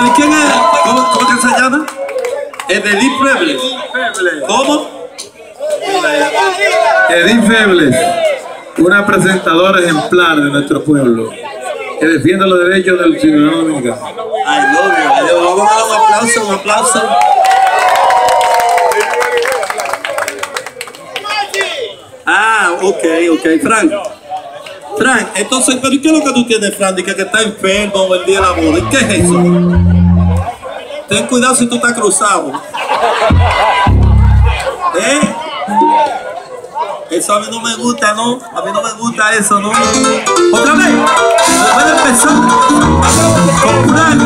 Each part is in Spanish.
¿Y quién es? ¿Cómo que se llama? Edith Febles. ¿Cómo? Edith Febles, una presentadora ejemplar de nuestro pueblo, que defiende los derechos del ciudadano dominicano. Ay, no, vamos a dar un aplauso, un aplauso. Ah, ok, Frank, entonces, ¿pero qué es lo que tú tienes, Frank? Que está enfermo el día de la boda. ¿Y qué es eso? Ten cuidado si tú estás cruzado. Eso a mí no me gusta, ¿no? A mí no me gusta eso, ¿no? Otra vez. Puede empezar con Frank.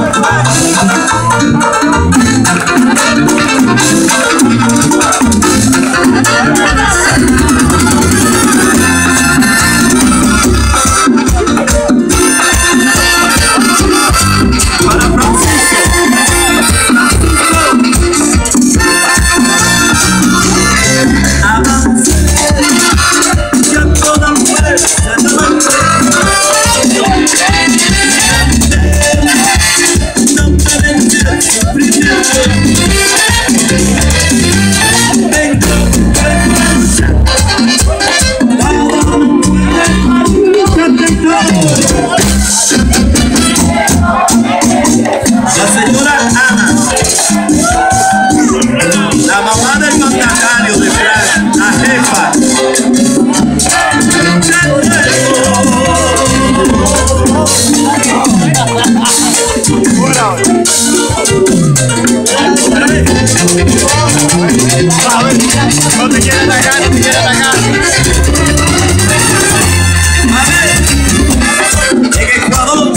No te quiere atacar, no te quiere atacar. A ver, en Ecuador.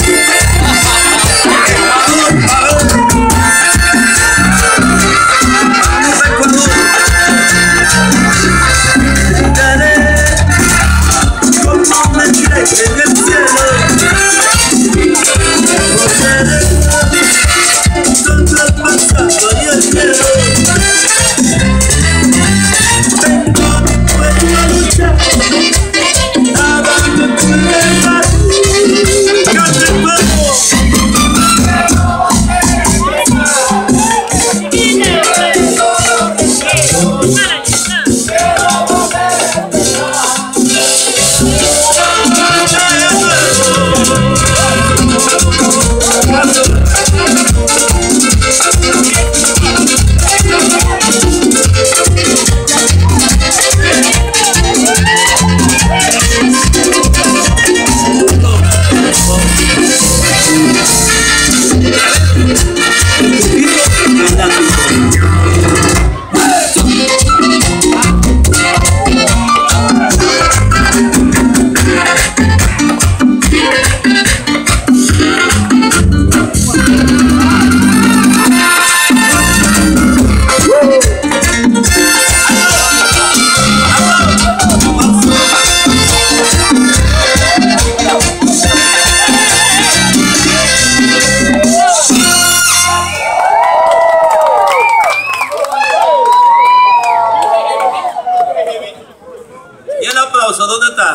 ¿Dónde está?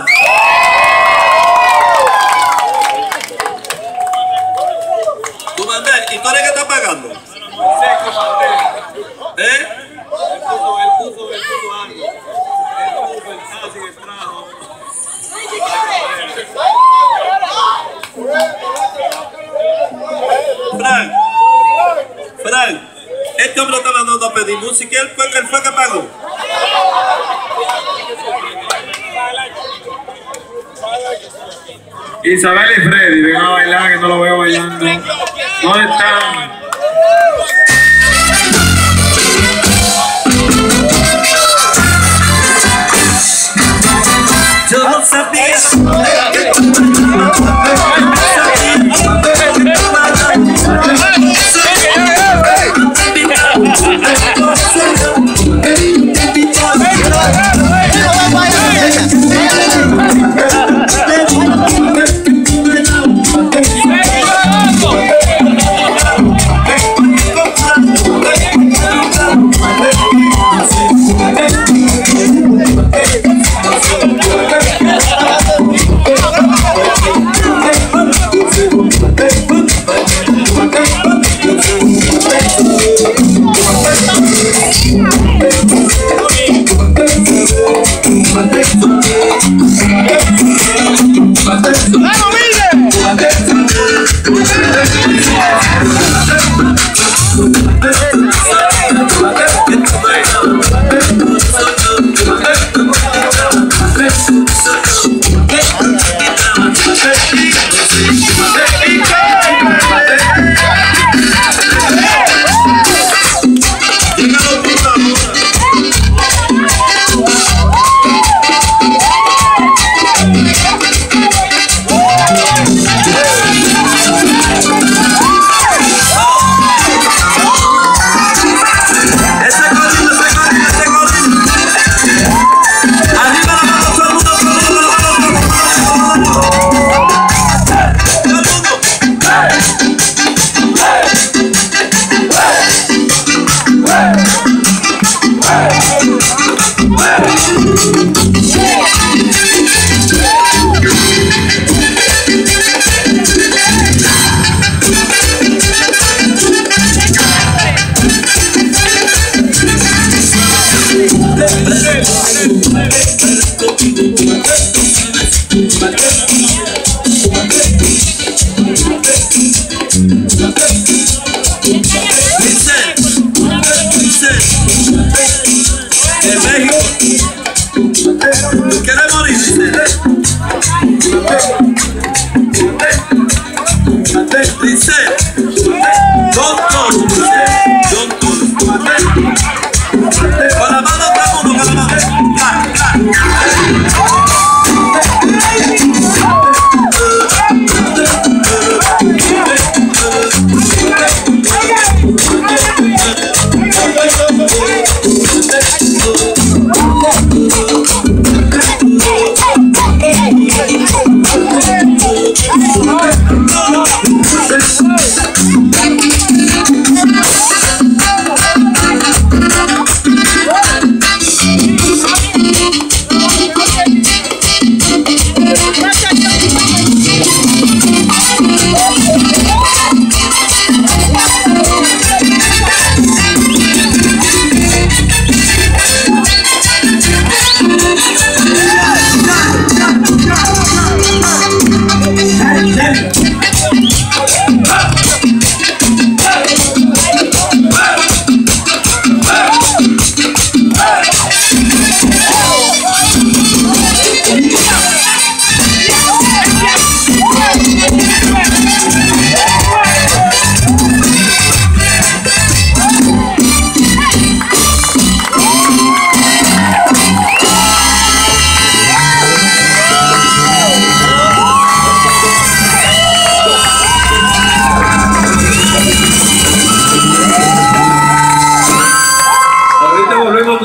Comandante, ¿y tú eres que está pagando? ¿Eh? Él puso algo. Él puso el taxi que trajo. Frank, este hombre está mandando a pedir música y él fue que pagó. Isabel y Freddy, vengan a bailar, que no lo veo bailando. ¿Dónde están? Yo no sabía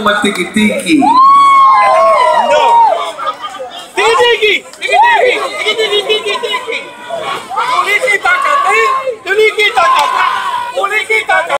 como el tiki-tiki.